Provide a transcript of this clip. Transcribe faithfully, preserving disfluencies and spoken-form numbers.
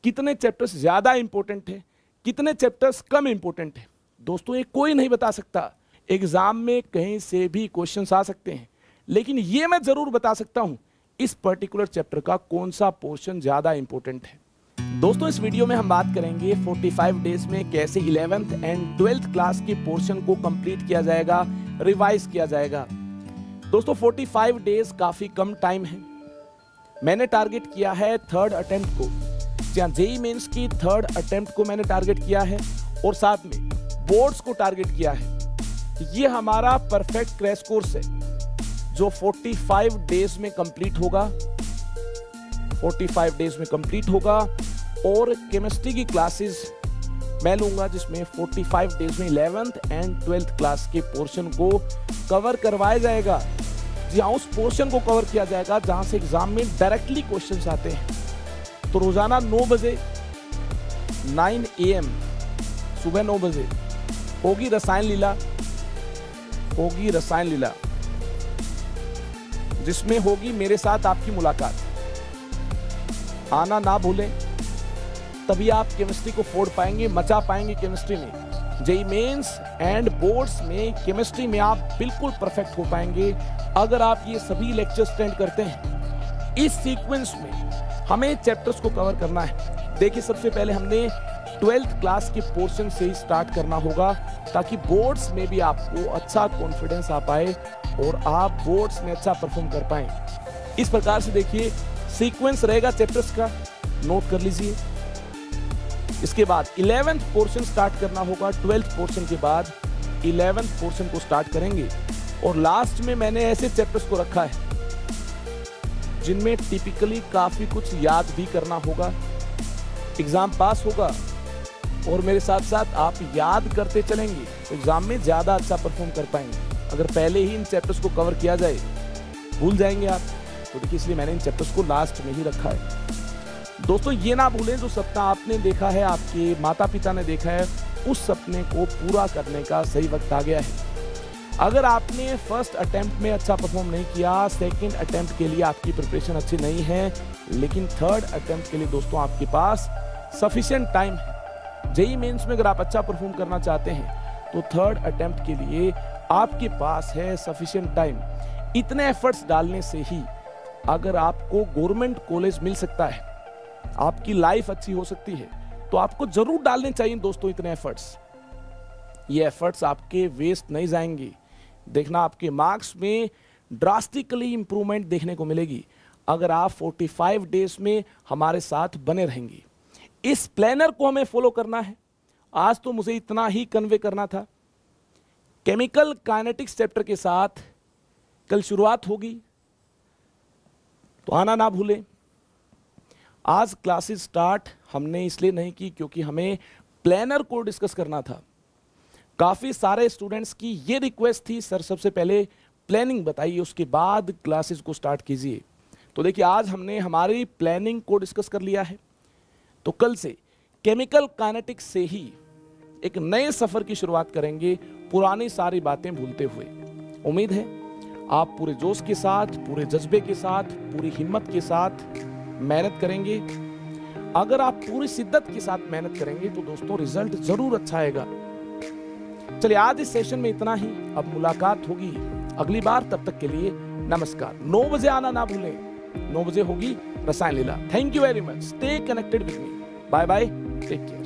कितने चैप्टर्स ज्यादा इंपॉर्टेंट है, कितने चैप्टर्स कम इंपॉर्टेंट है, दोस्तों ये कोई नहीं बता सकता। एग्जाम में कहीं से भी क्वेश्चंस आ सकते हैं, लेकिन ये मैं जरूर बता सकता हूं इस पर्टिकुलर चैप्टर का कौन सा पोर्शन ज्यादा इंपॉर्टेंट है। दोस्तों इस वीडियो में हम बात करेंगे पैंतालीस डेज में कैसे इलेवेंथ एंड ट्वेल्थ क्लास के पोर्शन को कंप्लीट किया जाएगा, रिवाइज किया जाएगा। दोस्तों पैंतालीस डेज काफी कम टाइम है। मैंने टारगेट किया है थर्ड अटेम्प्ट को, जहां जेईई मेंस की थर्ड अटेम्प्ट को मैंने टारगेट किया है और साथ में बोर्ड्स को टारगेट किया है। ये हमारा परफेक्ट क्रैश कोर्स है जो पैंतालीस डेज में कंप्लीट होगा, पैंतालीस डेज में कंप्लीट होगा। और केमिस्ट्री की क्लासेस मैं लूंगा जिसमें पैंतालीस डेज में इलेवेंथ एंड ट्वेल्थ क्लास के पोर्शन को कवर करवाया जाएगा। जी हाँ, उस पोर्शन को कवर किया जाएगा जहां से एग्जाम में डायरेक्टली क्वेश्चंस आते हैं। तो रोजाना नौ बजे नौ ए एम सुबह नौ बजे होगी रसायन लीला, होगी रसायन लीला जिसमें होगी मेरे साथ आपकी मुलाकात। आना ना भूलें, तभी आप केमिस्ट्री को फोड़ पाएंगे, मचा पाएंगे केमिस्ट्री में। जेईई मेंस एंड बोर्ड्स में केमिस्ट्री में आप बिल्कुल परफेक्ट हो पाएंगे अगर आप ये सभी लेक्चर्स अटेंड करते हैं। इस सीक्वेंस में हमें चैप्टर्स को कवर करना है। देखिए सबसे पहले हमने ट्वेल्थ क्लास के पोर्शन से ही स्टार्ट करना होगा ताकि बोर्ड्स में भी आपको अच्छा कॉन्फिडेंस आ पाए और आप बोर्ड्स में अच्छा परफॉर्म कर पाएं। इस प्रकार से देखिए सीक्वेंस रहेगा चैप्टर्स का, नोट कर लीजिए। इसके बाद इलेवेंथ पोर्शन स्टार्ट करना होगा, ट्वेल्थ पोर्शन के बाद इलेवेंथ पोर्शन को स्टार्ट करेंगे। और लास्ट में मैंने ऐसे चैप्टर्स को रखा है जिनमें टिपिकली काफी कुछ याद भी करना होगा। एग्जाम पास होगा और मेरे साथ साथ आप याद करते चलेंगे तो एग्जाम में ज्यादा अच्छा परफॉर्म कर पाएंगे। अगर पहले ही इन चैप्टर्स को कवर किया जाए, भूल जाएंगे आप, तो देखिए इसलिए मैंने इन चैप्टर्स को लास्ट में ही रखा है। दोस्तों ये ना भूलें, जो सपना आपने देखा है, आपके माता पिता ने देखा है, उस सपने को पूरा करने का सही वक्त आ गया है। अगर आपने फर्स्ट अटेम्प्ट में अच्छा परफॉर्म नहीं किया, सेकंड अटेम्प्ट के लिए आपकी प्रिपरेशन अच्छी नहीं है, लेकिन थर्ड अटेम्प्ट के लिए दोस्तों आपके पास सफिशिएंट टाइम है। जेईई मेंस में अगर आप अच्छा परफॉर्म करना चाहते हैं तो थर्ड अटेम्प्ट के लिए आपके पास है सफिशिएंट टाइम। इतने एफर्ट्स डालने से ही अगर आपको गवर्नमेंट कॉलेज मिल सकता है, आपकी लाइफ अच्छी हो सकती है, तो आपको जरूर डालने चाहिए दोस्तों इतने एफर्ट्स। ये एफर्ट्स आपके वेस्ट नहीं जाएंगे। देखना आपके मार्क्स में ड्रास्टिकली इंप्रूवमेंट देखने को मिलेगी अगर आप पैंतालीस डेज में हमारे साथ बने रहेंगे। इस प्लानर को हमें फॉलो करना है। आज तो मुझे इतना ही कन्वे करना था। केमिकल काइनेटिक्स चैप्टर के साथ कल शुरुआत होगी, तो आना ना भूलें। आज क्लासेस स्टार्ट हमने इसलिए नहीं की क्योंकि हमें प्लानर को डिस्कस करना था। काफी सारे स्टूडेंट्स की ये रिक्वेस्ट थी, सर सबसे पहले प्लानिंग बताइए, उसके बाद क्लासेस को स्टार्ट कीजिए। तो देखिए आज हमने हमारी प्लानिंग को डिस्कस कर लिया है, तो कल से केमिकल काइनेटिक्स से ही एक नए सफर की शुरुआत करेंगे, पुरानी सारी बातें भूलते हुए। उम्मीद है आप पूरे जोश के साथ, पूरे जज्बे के साथ, पूरी हिम्मत के साथ मेहनत करेंगे। अगर आप पूरी शिद्दत के साथ मेहनत करेंगे तो दोस्तों रिजल्ट जरूर अच्छा आएगा। चलिए आज इस सेशन में इतना ही, अब मुलाकात होगी अगली बार। तब तक के लिए नमस्कार। नौ बजे आना ना भूलें, नौ बजे होगी रसायन लीला। Thank you very much, stay connected with me. Bye bye, take care.